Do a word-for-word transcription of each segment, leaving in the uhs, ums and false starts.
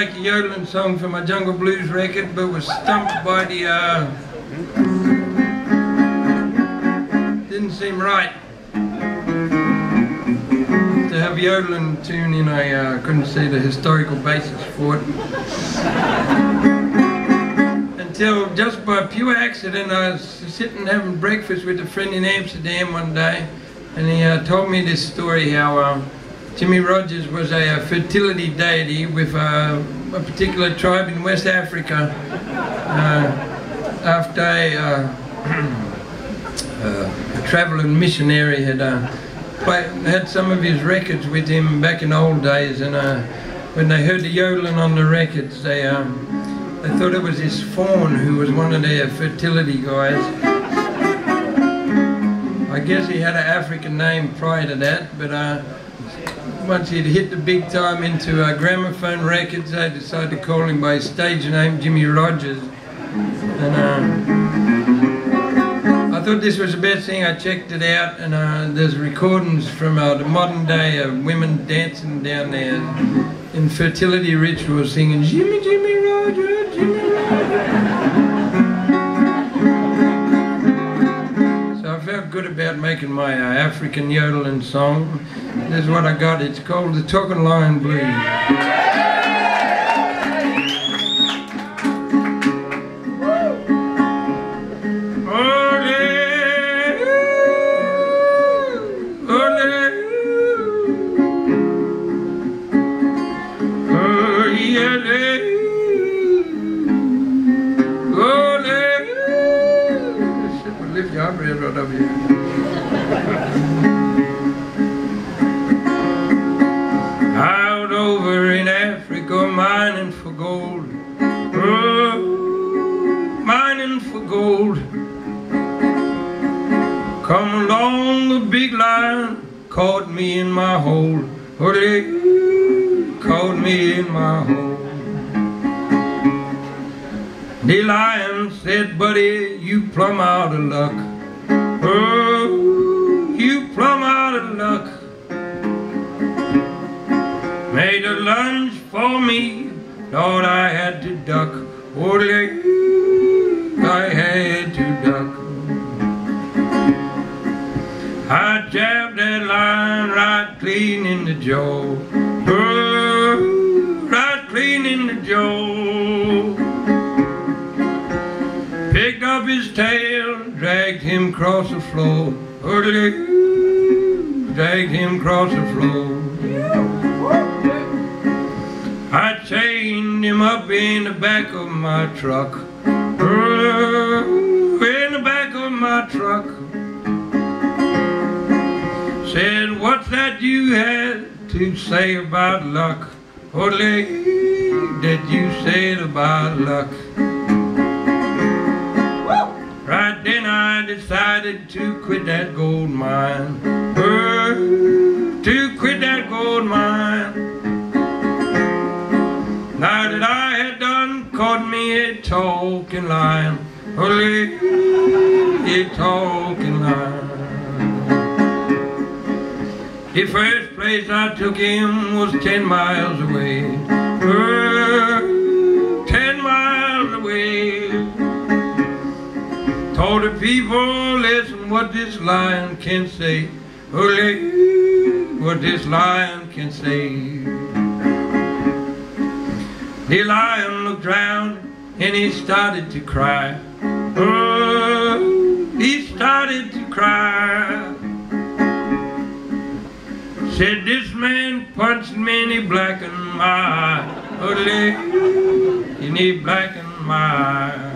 make a yodeling song for my Jungle Blues record, but was stumped by the, uh, didn't seem right to have yodeling tune in. I uh, couldn't see the historical basis for it. Until just by pure accident, I was sitting having breakfast with a friend in Amsterdam one day, and he uh, told me this story how uh, Jimmie Rodgers was a, a fertility deity with uh, a particular tribe in West Africa. Uh, after a, uh, uh, a traveling missionary had uh, play, had some of his records with him back in the old days, and uh, when they heard the yodeling on the records, they um, they thought it was this fawn who was one of their fertility guys. I guess he had an African name prior to that, but uh, once he'd hit the big time into uh, gramophone records, they decided to call him by his stage name, Jimmie Rodgers. And uh, I thought this was the best thing. I checked it out, and uh, there's recordings from uh, the modern day of women dancing down there in fertility rituals, singing Jimmie, Jimmie Rodgers, Jimmie Rodgers. So I felt good about making my uh, African yodeling song. This is what I got. It's called the Talking Lion Blues. Right over here. Out over in Africa, mining for gold. Oh, mining for gold. Come along, the big lion caught me in my hole. Oh, they caught me in my hole. The lion said, buddy, you plumb out of luck. Oh, you plumb out of luck. Made a lunge for me, thought I had to duck. Oh, I had to duck. I jabbed that lion right clean in the jaw. Oh, right clean in the jaw. Picked up his tail, dragged him across the floor. Oh, dragged him across the floor. I chained him up in the back of my truck. Oh, in the back of my truck. Said, what's that you had to say about luck? Oh, that you said about luck? Right then I decided to quit that gold mine. Oh, to quit that gold mine. Now that I had done caught me a talking lion. Oh, a talking lion. The first place I took him was ten miles away. Oh, ten miles away. Told the people, listen what this lion can say. Oh, what this lion can say. The lion looked round and he started to cry. Oh, he started to cry. Said, this man punched me and he blackened my eye. Oh, and he blackened my eye.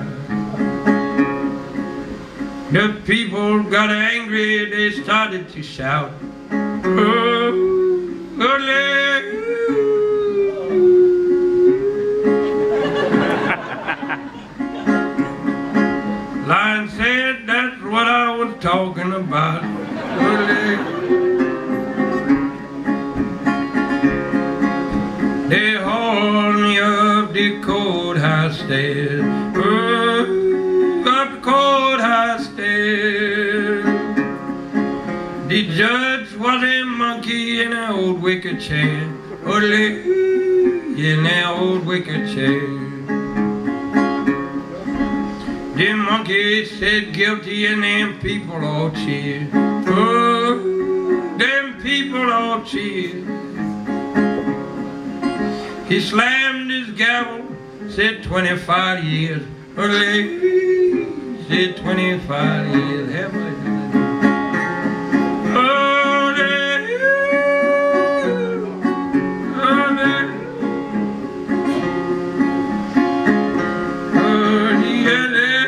The people got angry, they started to shout. Oh, ole. Lion said, that's what I was talking about. Ole. They hauled me up the courthouse stairs. Oh, up the courthouse stairs. The judge was a monkey in an old wicker chair. Ole, in their old wicker chair. The monkey said guilty and them people all cheered. Oh, them people all cheered. He slammed his gavel, said twenty-five years. Oh, said twenty-five years. Have I done it? Oh, there, oh, there. Oh, yeah, there.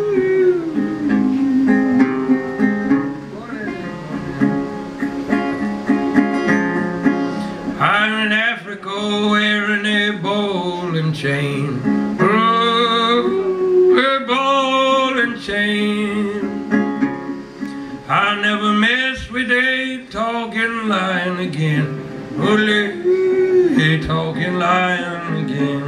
I'm in Africa wearing a ball and chain. Oh, a ball and chain. I'll never mess with a talking lion again. Only a talking lion again.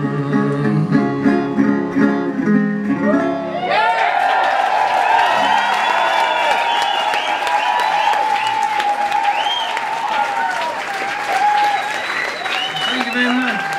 Thank you very much.